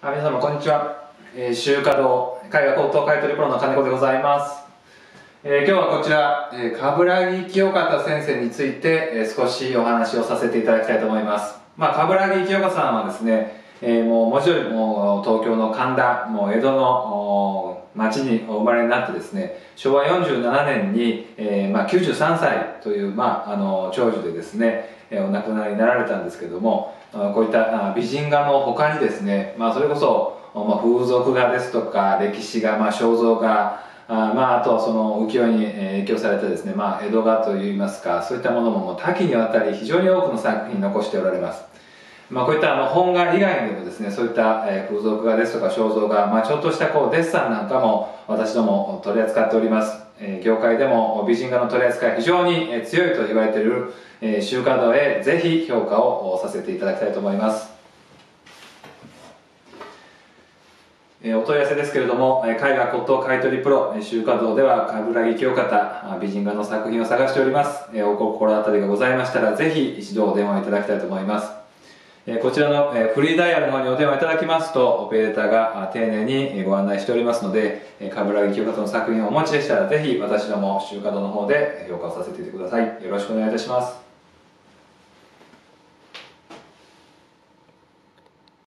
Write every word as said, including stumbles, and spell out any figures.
あ、皆様こんにちは。えー、集華堂絵画高等買取プロの金子でございます。えー、今日はこちら、えー、冠城清方先生について、えー、少しお話をさせていただきたいと思います。まあ、冠城清方さんはですね、えー、もう文字通りもう東京の神田、もう江戸の町にお生まれになってですね、しょうわよんじゅうななねんに、えーまあ、きゅうじゅうさんさいという、まあ、あの長寿でですね、えー、お亡くなりになられたんですけれども、こういった美人画の他にですね、まあ、それこそ、まあ、風俗画ですとか歴史画、まあ、肖像画、あ, まあ、あとはその浮世絵に影響されたですね、まあ、江戸画といいますか、そういったものももう多岐にわたり非常に多くの作品を残しておられます。まあ、こういったあの本画以外にもですね、そういった風俗画ですとか肖像画、まあ、ちょっとしたこうデッサンなんかも私ども取り扱っております。業界でも美人画の取り扱い非常に強いと言われている集華堂へぜひ評価をさせていただきたいと思います。お問い合わせですけれども、絵画骨董買取プロ集華堂では冠城清方美人画の作品を探しております。お心当たりがございましたらぜひ一度お電話いただきたいと思います。こちらのフリーダイヤルの方にお電話いただきますとオペレーターが丁寧にご案内しておりますので、冠城清方の作品をお持ちでしたらぜひ私ども集華堂の方で評価をさせていてください。よろしくお願いいたします。